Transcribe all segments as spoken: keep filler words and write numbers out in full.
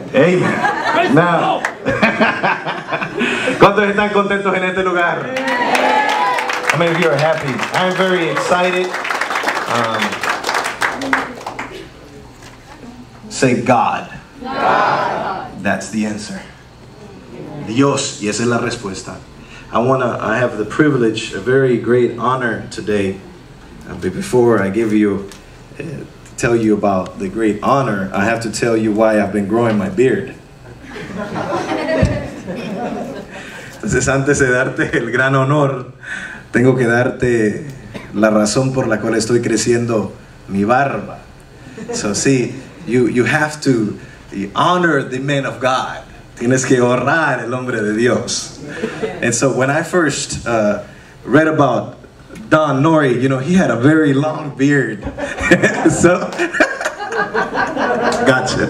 Amen. Now, ¿cuántos están contentos en este lugar? How many of you are happy? I'm very excited. Um, say God. God. That's the answer. Dios, y esa es la respuesta. I wanna. I have the privilege, a very great honor today. Uh, but before I give you, uh, tell you about the great honor, I have to tell you why I've been growing my beard. Entonces, antes de darte el gran honor, tengo que darte la razón por la cual estoy creciendo mi barba. So, see, you you have to honor the man of God. Tienes que honrar el hombre de Dios. And so when I first uh, read about Don Nori, you know, he had a very long beard. So, gotcha.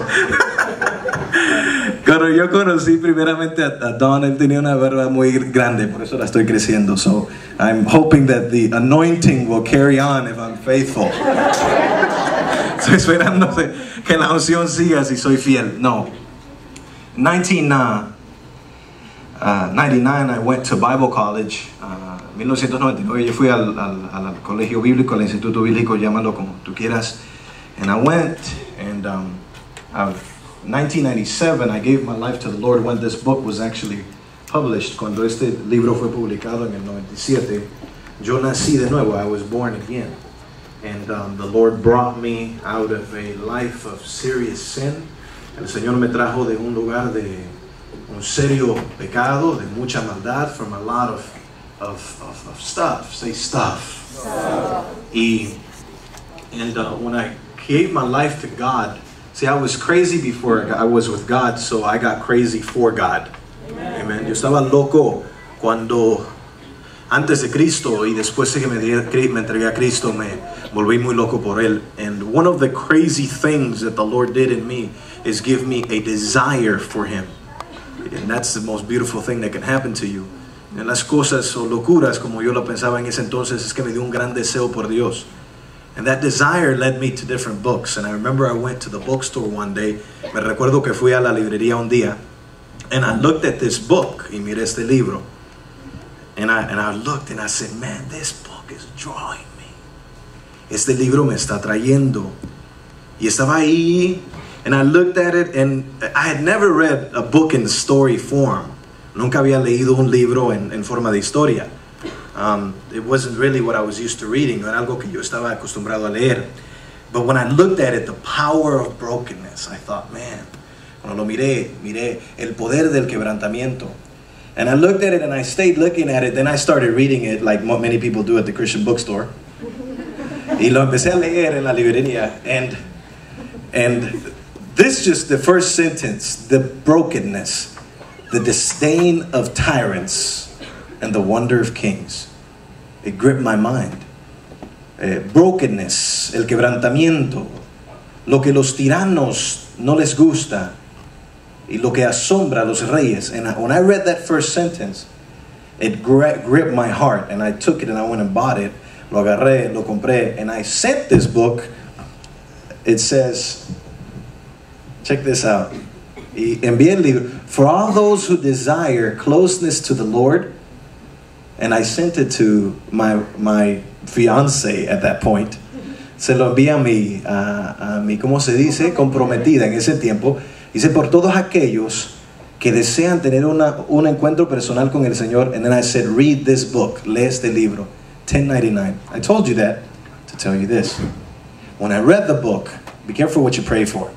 Cuando yo conocí primeramente a, a Don, él tenía una barba muy grande, por eso la estoy creciendo. So I'm hoping that the anointing will carry on if I'm faithful. Estoy esperando que la unción siga si soy fiel. No. nineteen ninety-nine, I went to Bible College. Uh, mil novecientos noventa y nueve, yo fui al, al, al colegio bíblico, al instituto bíblico, llámalo como tú quieras. And I went, and um, uh, nineteen ninety-seven, I gave my life to the Lord when this book was actually published. Cuando este libro fue publicado en el noventa y siete, yo nací de nuevo. I was born again. And um, the Lord brought me out of a life of serious sin. El Señor me trajo de un lugar de un serio pecado, de mucha maldad, from a lot of, of, of, of stuff. Say stuff. Stuff. Y, and uh, when I gave my life to God, see, I was crazy before I was with God, so I got crazy for God. Amen. Amen. Yo estaba loco cuando, antes de Cristo, y después de que me, me entregué a Cristo, me volví muy loco por Él. And one of the crazy things that the Lord did in me is give me a desire for Him. And that's the most beautiful thing that can happen to you. En las cosas o locuras, como yo lo pensaba en ese entonces, es que me dio un gran deseo por Dios. And that desire led me to different books. And I remember I went to the bookstore one day. Me recuerdo que fui a la librería un día. And I looked at this book. Y miré este libro. And I, and I looked and I said, man, this book is drawing me. Este libro me está trayendo. Y estaba ahí. And I looked at it, and I had never read a book in story form. Nunca había leído un libro en, en forma de historia. Um, it wasn't really what I was used to reading. No era algo que yo estaba acostumbrado a leer. But when I looked at it, the power of brokenness, I thought, man, cuando lo miré, miré el poder del quebrantamiento. And I looked at it, and I stayed looking at it. Then I started reading it like many people do at the Christian bookstore. Y lo empecé a leer en la librería. And, and this just the first sentence, the brokenness, the disdain of tyrants, and the wonder of kings. It gripped my mind. Eh, brokenness, el quebrantamiento, lo que los tiranos no les gusta, y lo que asombra a los reyes. And I, when I read that first sentence, it gra- gripped my heart, and I took it and I went and bought it. Lo agarré, lo compré, and I sent this book. It says, check this out. Y envié el libro. For all those who desire closeness to the Lord. And I sent it to my, my fiance at that point. Se lo envié a mi, a, a mi, ¿cómo se dice? Comprometida en ese tiempo. Dice, por todos aquellos que desean tener una, un encuentro personal con el Señor. And then I said, read this book. Lee este libro. ten ninety-nine. I told you that to tell you this. When I read the book, be careful what you pray for.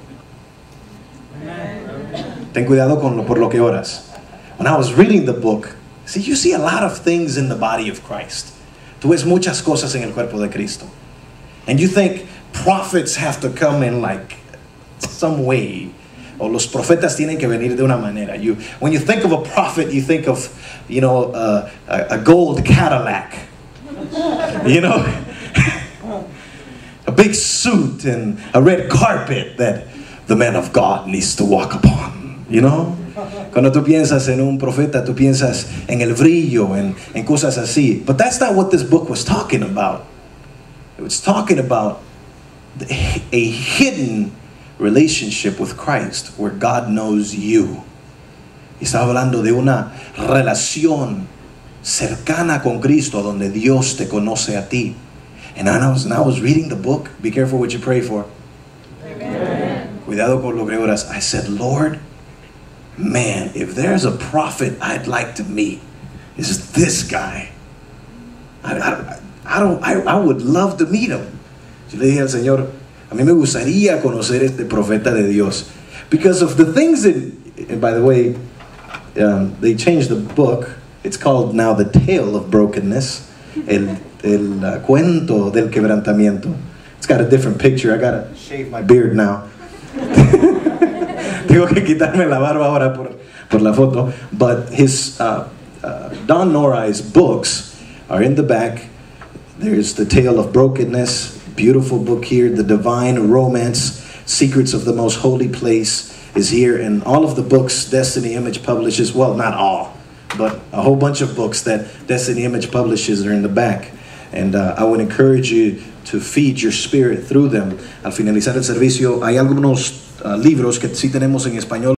Ten cuidado con lo, por lo que oras. When I was reading the book, see, you see a lot of things in the body of Christ. Tú ves muchas cosas en el cuerpo de Cristo. And you think prophets have to come in like some way. O los profetas tienen que venir de una manera. You, when you think of a prophet, you think of, you know, uh, a, a gold Cadillac. You know? A big suit and a red carpet that the man of God needs to walk upon. You know? Cuando tú piensas en un profeta, tú piensas en el brillo, en, en cosas así. But that's not what this book was talking about. It was talking about the, a hidden relationship with Christ, where God knows you. Y estaba hablando de una relación cercana con Cristo, donde Dios te conoce a ti. And I was, and I was reading the book. Be careful what you pray for. Amen. Cuidado con lo que oras. I said, Lord, man, if there's a prophet I'd like to meet, it's this guy. I, I, I, don't, I, I would love to meet him. Yo le dije al Señor, a mí me gustaría conocer este profeta de Dios. Because of the things that, and by the way, um, they changed the book. It's called now The Tale of Brokenness. El, el uh, cuento del quebrantamiento. It's got a different picture. I gotta shave my beard now. Tengo que quitarme la barba ahora por, por la foto. But his, uh, uh, Don Norai's books are in the back. There's The Tale of Brokenness, beautiful book here. The Divine Romance, Secrets of the Most Holy Place is here. And all of the books Destiny Image publishes, well, not all, but a whole bunch of books that Destiny Image publishes are in the back. And uh, I would encourage you to feed your spirit through them. Al finalizar el servicio, hay algunos uh, libros que sí tenemos en español.